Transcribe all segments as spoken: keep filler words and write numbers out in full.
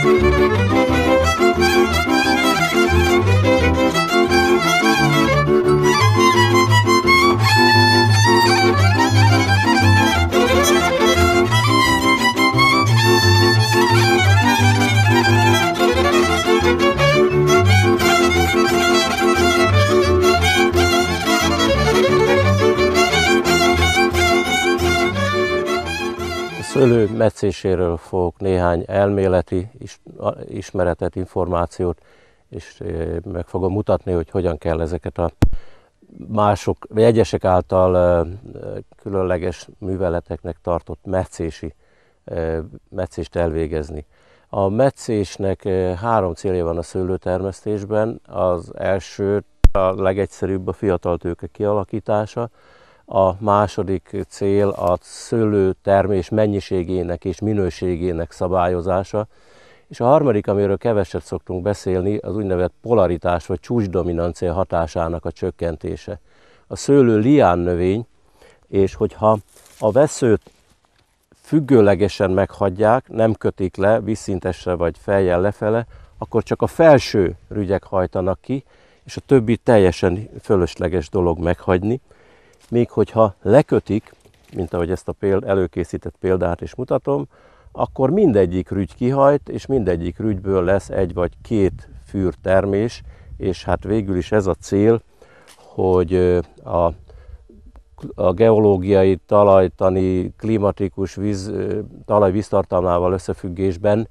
Szőlő metszéséről fogok néhány elméleti ismeretet, információt, és meg fogom mutatni, hogy hogyan kell ezeket a mások, vagy egyesek által különleges műveleteknek tartott metszési, metszést elvégezni. A metszésnek három célja van a szőlőtermesztésben. Az első, a legegyszerűbb a fiatal tőke kialakítása. A második cél a szőlőtermés mennyiségének és minőségének szabályozása. És a harmadik, amiről keveset szoktunk beszélni, az úgynevezett polaritás vagy csúcsdominancia hatásának a csökkentése. A szőlő liánnövény, és hogyha a vesszőt függőlegesen meghagyják, nem kötik le vízszintesre vagy fejjel lefele, akkor csak a felső rügyek hajtanak ki, és a többi teljesen fölösleges dolog meghagyni. Még hogyha lekötik, mint ahogy ezt a péld, előkészített példát is mutatom, akkor mindegyik rügy kihajt, és mindegyik rügyből lesz egy vagy két fűrtermés, és hát végül is ez a cél, hogy a, a geológiai, talajtani, klimatikus víz, talaj víztartalmával összefüggésben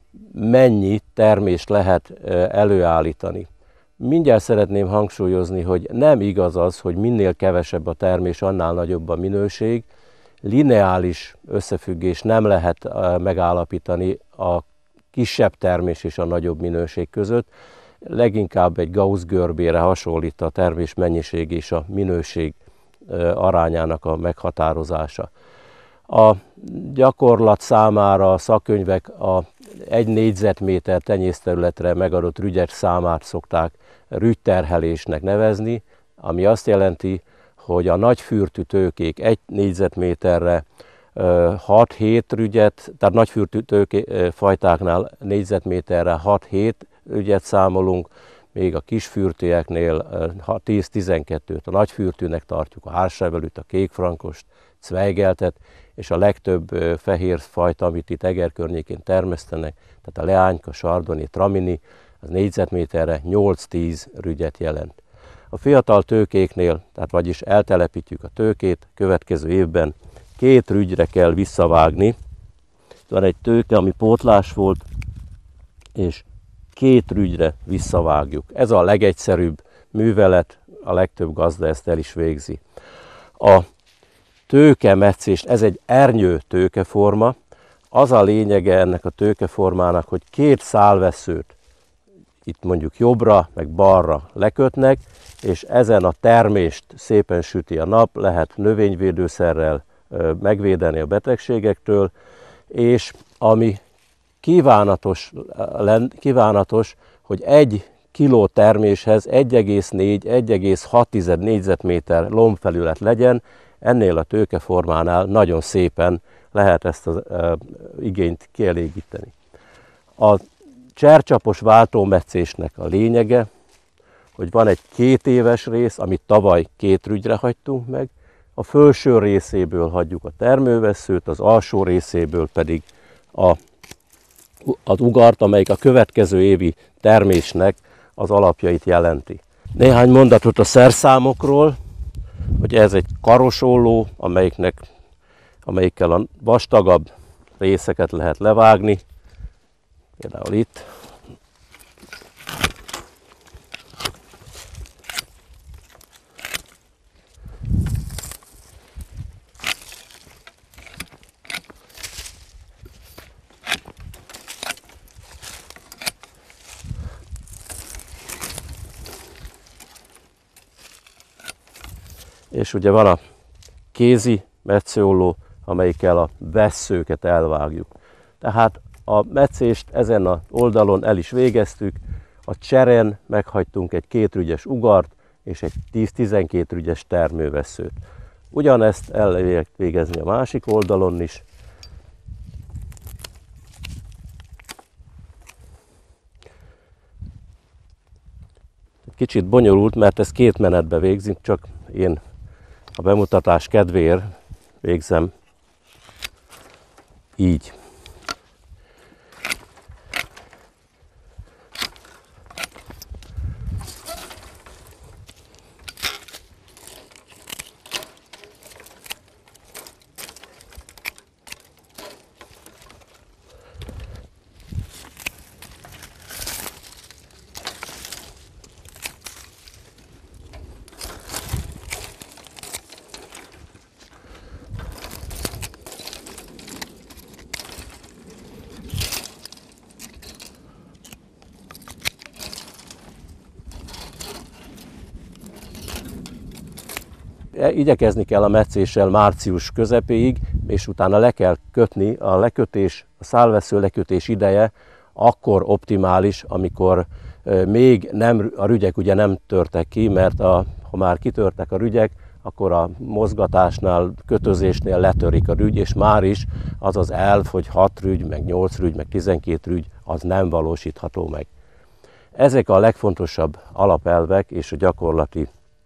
mennyi termést lehet előállítani. Mindjárt szeretném hangsúlyozni, hogy nem igaz az, hogy minél kevesebb a termés, annál nagyobb a minőség. Lineáris összefüggés nem lehet megállapítani a kisebb termés és a nagyobb minőség között. Leginkább egy Gauss görbére hasonlít a termés mennyiség és a minőség arányának a meghatározása. A gyakorlat számára a szakkönyvek a egy négyzetméter tenyészterületre megadott rügyek számát szokták rügyterhelésnek nevezni, ami azt jelenti, hogy a nagyfűrtű tőkék egy négyzetméterre hat-hét rügyet, tehát nagyfűrtű tőké fajtáknál négyzetméterre hat-hét rügyet számolunk, még a kisfűrtűeknél tíz-tizenkettőt. A nagyfűrtűnek tartjuk a hársrevelűt, a kékfrankost, cvejgeltet, és a legtöbb fehér fajta, amit itt Eger környékén termesztenek, tehát a leányka, sardoni, tramini, az négyzetméterre nyolc-tíz rügyet jelent. A fiatal tőkéknél, tehát vagyis eltelepítjük a tőkét, következő évben két rügyre kell visszavágni. Van egy tőke, ami pótlás volt, és két rügyre visszavágjuk. Ez a legegyszerűbb művelet, a legtöbb gazda ezt el is végzi. A tőkemetszés, ez egy ernyő tőkeforma. Az a lényege ennek a tőkeformának, hogy két szálvesszőt itt mondjuk jobbra, meg balra lekötnek, és ezen a termést szépen süti a nap, lehet növényvédőszerrel megvédeni a betegségektől, és ami kívánatos, kívánatos hogy egy kiló terméshez egy egész négy - egy egész hat négyzetméter lombfelület legyen, ennél a tőkeformánál nagyon szépen lehet ezt az e, igényt kielégíteni. A csercsapos váltómetszésnek a lényege, hogy van egy két éves rész, amit tavaly két rügyre hagytunk meg, a felső részéből hagyjuk a termővesszőt, az alsó részéből pedig a, az ugart, amelyik a következő évi termésnek az alapjait jelenti. Néhány mondatot a szerszámokról, hogy ez egy karosolló, amelyiknek, amelyikkel a vastagabb részeket lehet levágni, például itt. És ugye van a kézi metszőolló, amelyikkel a vesszőket elvágjuk. Tehát a metszést ezen az oldalon el is végeztük, a cseren meghagytunk egy kétrügyes ugart és egy tíz-tizenkét rügyes termővesszőt. Ugyanezt el lehet végezni a másik oldalon is. kicsit bonyolult, mert ez két menetbe végzünk, csak én a bemutatás kedvéért végzem így. Igyekezni kell a metszéssel március közepéig, és utána le kell kötni. A lekötés, a szálvesző lekötés ideje akkor optimális, amikor még nem, a rügyek ugye nem törtek ki, mert a, ha már kitörtek a rügyek, akkor a mozgatásnál, kötözésnél letörik a rügy, és már is az az elv, hogy hat rügy, meg nyolc rügy, meg tizenkét rügy, az nem valósítható meg. Ezek a legfontosabb alapelvek és a gyakorlati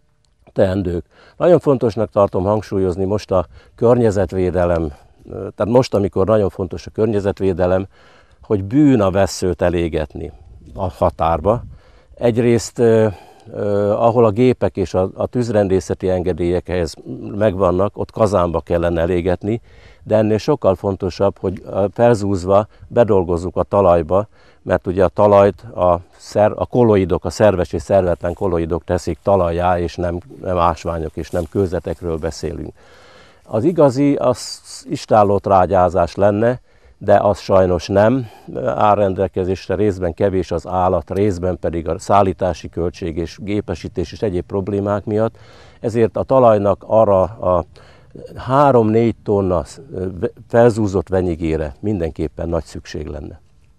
teendők. Nagyon fontosnak tartom hangsúlyozni most a környezetvédelem, tehát most, amikor nagyon fontos a környezetvédelem, hogy bűn a vesszőt elégetni a határba. Egyrészt, eh, eh, ahol a gépek és a, a tűzrendészeti engedélyek ehhez megvannak, ott kazánba kellene elégetni, de ennél sokkal fontosabb, hogy felzúzva bedolgozzuk a talajba, mert ugye a talajt a, szer, a kolloidok, a szerves és szervetlen kolloidok teszik talajjá, és nem, nem ásványok és nem kőzetekről beszélünk. Az igazi, az istállótrágyázás lenne, de az sajnos nem áll rendelkezésre, részben kevés az állat, részben pedig a szállítási költség és gépesítés és egyéb problémák miatt. Ezért a talajnak arra a három-négy tonna felzúzott venyigére mindenképpen nagy szükség lenne.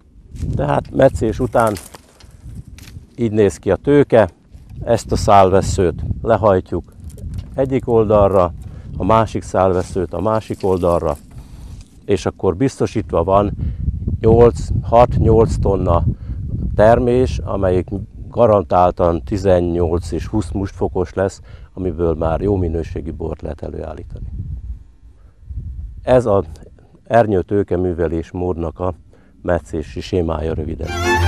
Tehát metszés után így néz ki a tőke, ezt a szálvesszőt lehajtjuk egyik oldalra, a másik szálvesszőt a másik oldalra, és akkor biztosítva van hat-nyolc tonna termés, amelyik garantáltan tizennyolc és húsz mustfokos lesz, amiből már jó minőségű bort lehet előállítani. Ez az ernyő tőke művelés módnak a metszési sémája röviden.